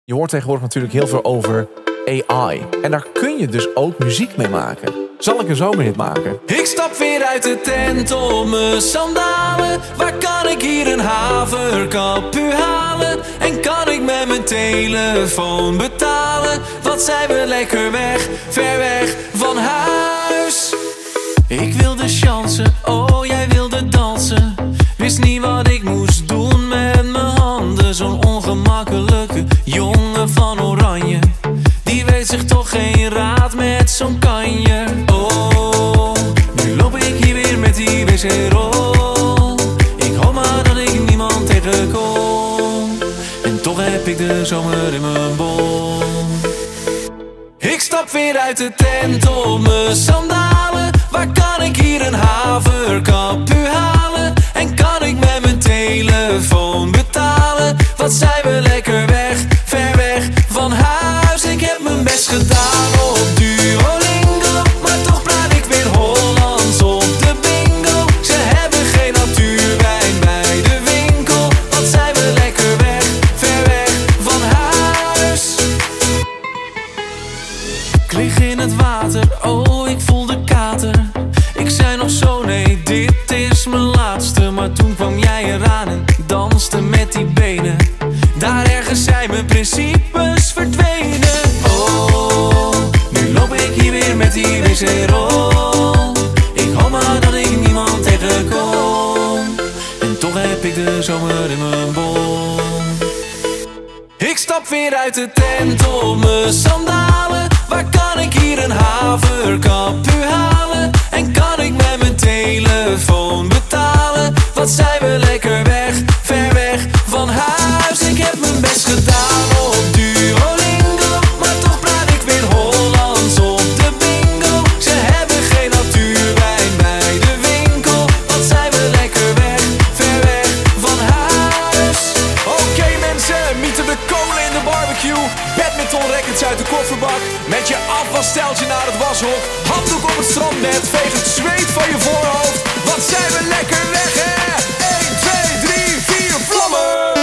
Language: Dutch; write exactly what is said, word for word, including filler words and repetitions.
Je hoort tegenwoordig natuurlijk heel veel over A I. En daar kun je dus ook muziek mee maken. Zal ik een zomerhit maken? Ik stap weer uit de tent op mijn sandalen. Waar kan ik hier een haverkapu halen? En kan ik met mijn telefoon betalen? Wat zijn we lekker weg, ver weg van huis. Ik wilde chansen, oh jij wilde dansen. Wist niet wat ik moest doen met mijn handen. Zo'n ongemakkelijke jongen van Oranje, die weet zich toch geen raad met zo'n kanjer. Oh, nu loop ik hier weer met die wc-rol. Ik hoop maar dat ik niemand tegenkom. En toch heb ik de zomer in mijn bol. Ik stap weer uit de tent op mijn sandalen. Waar kan ik hier een haverkapu halen? En kan ik met mijn telefoon betalen? Wat zijn we lekker weg, ver weg van huis. Ik heb mijn best gedaan op Duolingo, maar toch praat ik weer Hollands op de bingo. Ze hebben geen natuurwijn bij de winkel. Wat zijn we lekker weg, ver weg van huis. Ik lig in het water, oh ik voel de kater. Ik zei nog zo, nee dit is mijn laatste. Maar toen kwam jij eraan en danste met die benen. Daar ergens zijn mijn principes verdwenen. Oh, nu loop ik hier weer met die wc-rol. Ik hoop maar dat ik niemand tegenkom. En toch heb ik de zomer in mijn bol. Ik stap weer uit de tent op mijn sandalen. Waar kan ik hier een haverkapu halen? En kan ik met mijn telefoon betalen? Wat zijn we lekker weg, ver weg van huis. Ik heb mijn best gedaan op Duolingo, maar toch praat ik weer Hollands op de bingo. Ze hebben geen natuurwijn bij de winkel. Wat zijn we lekker weg, ver weg van huis. Oké okay, mensen, mieten de kolen in de barbecue. Badminton rackets uit de kofferbak. Met je afwassteltje naar het washok. Handdoek op het strandbed, veeg het zweet van je voorhoofd. Wat zijn we lekker weg hè? één, twee, drie, vier, vlammen!